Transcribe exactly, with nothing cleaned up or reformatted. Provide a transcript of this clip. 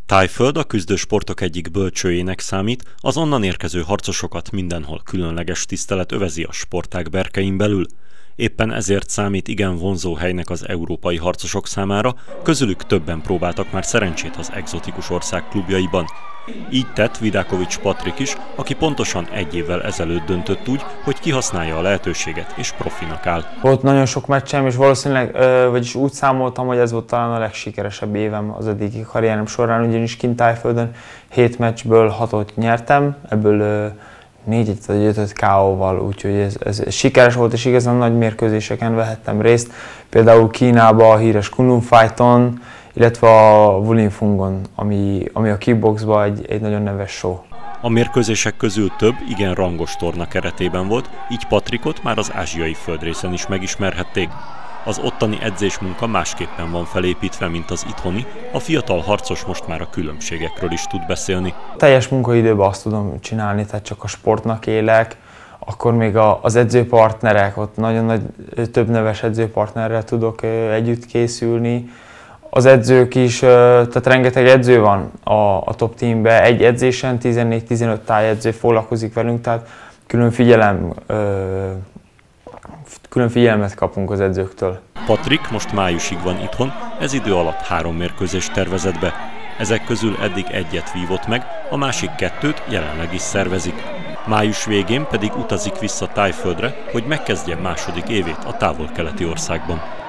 Thaiföld a küzdősportok egyik bölcsőjének számít, az onnan érkező harcosokat mindenhol különleges tisztelet övezi a sportág berkein belül. Éppen ezért számít igen vonzó helynek az európai harcosok számára, közülük többen próbáltak már szerencsét az egzotikus ország klubjaiban. Így tett Vidákovics Patrik is, aki pontosan egy évvel ezelőtt döntött úgy, hogy kihasználja a lehetőséget és profinak áll. Volt nagyon sok meccsem, és valószínűleg, vagyis úgy számoltam, hogy ez volt talán a legsikeresebb évem az eddigi karrierem során, ugyanis kint Thaiföldön hét meccsből hatot nyertem, ebből négyet vagy ötöt ká ó-val, úgyhogy ez, ez sikeres volt, és igazán nagy mérkőzéseken vehettem részt. Például Kínában a híres Kunlun Fighton, illetve a Wulin-Fungon, ami, ami a kickboxban egy, egy nagyon neves show. A mérkőzések közül több igen rangos torna keretében volt, így Patrikot már az ázsiai földrészen is megismerhették. Az ottani edzésmunka másképpen van felépítve, mint az itthoni, a fiatal harcos most már a különbségekről is tud beszélni. Teljes munkaidőben azt tudom csinálni, tehát csak a sportnak élek, akkor még az edzőpartnerek, ott nagyon nagy, több neves edzőpartnerrel tudok együtt készülni. Az edzők is, tehát rengeteg edző van a, a top teamben, egy edzésen tizennégy-tizenöt tájedző foglalkozik velünk, tehát külön figyelem, külön figyelmet kapunk az edzőktől. Patrik most májusig van itthon, ez idő alatt három mérkőzést tervezett be. Ezek közül eddig egyet vívott meg, a másik kettőt jelenleg is szervezik. Május végén pedig utazik vissza Thaiföldre, hogy megkezdje második évét a távol-keleti országban.